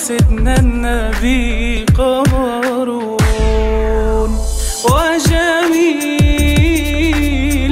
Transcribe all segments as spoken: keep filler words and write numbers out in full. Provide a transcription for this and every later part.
سيدنا النبي قارون وجميل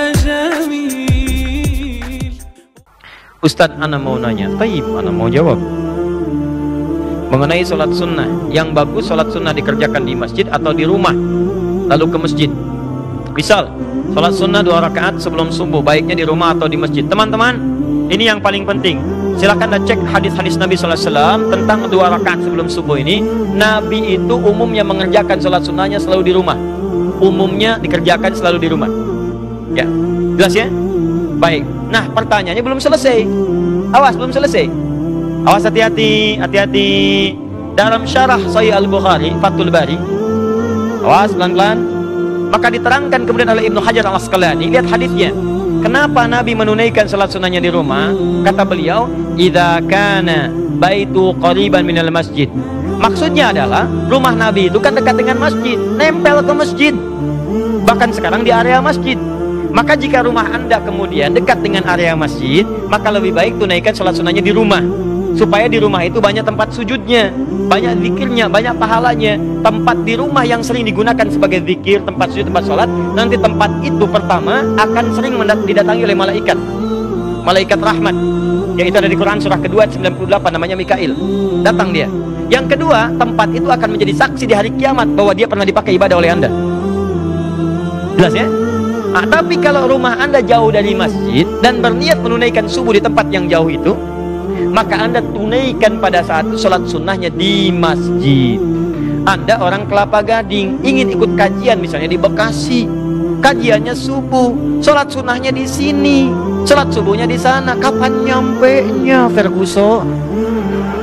وجميل. Ustadz, ana mau nanya, taib, ana mau jawab mengenai sholat sunnah. Yang bagus sholat sunnah dikerjakan di masjid atau di rumah lalu ke masjid. Misal sholat sunnah dua rakaat sebelum subuh, baiknya di rumah atau di masjid. Teman-teman, ini yang paling penting. Silakan anda cek hadis-hadis Nabi Sallallahu Alaihi Wasallam tentang dua rakaat sebelum subuh ini. Nabi itu umumnya mengerjakan sholat sunnahnya selalu di rumah. Umumnya dikerjakan selalu di rumah. Ya, jelas ya? Baik. Nah, pertanyaannya belum selesai. Awas, belum selesai. Awas, hati-hati, hati-hati. Dalam syarah Sahih Al-Bukhari, Fathul Bari, awas, pelan-pelan. Maka diterangkan kemudian oleh Ibnu Hajar Al-Asqalani. Lihat hadisnya. Kenapa Nabi menunaikan salat sunnahnya di rumah? Kata beliau, idza kana baitu qariban minal masjid. Maksudnya adalah rumah Nabi itu kan dekat dengan masjid, nempel ke masjid. Bahkan sekarang di area masjid. Maka jika rumah anda kemudian dekat dengan area masjid, maka lebih baik tunaikan salat sunnahnya di rumah. Supaya di rumah itu banyak tempat sujudnya, banyak zikirnya, banyak pahalanya. Tempat di rumah yang sering digunakan sebagai zikir, tempat sujud, tempat sholat, nanti tempat itu pertama akan sering didatangi oleh malaikat, malaikat rahmat, yaitu ada di Quran surah kedua sembilan puluh delapan, namanya Mikail. Datang dia. Yang kedua, tempat itu akan menjadi saksi di hari kiamat bahwa dia pernah dipakai ibadah oleh anda. Jelas ya? Nah, tapi kalau rumah anda jauh dari masjid dan berniat menunaikan subuh di tempat yang jauh itu, maka anda tunaikan pada saat itu sholat sunnahnya di masjid. Anda orang Kelapa Gading, ingin ikut kajian misalnya di Bekasi, kajiannya subuh, sholat sunnahnya di sini, sholat subuhnya di sana. Kapan nyampe nya, Ferguson?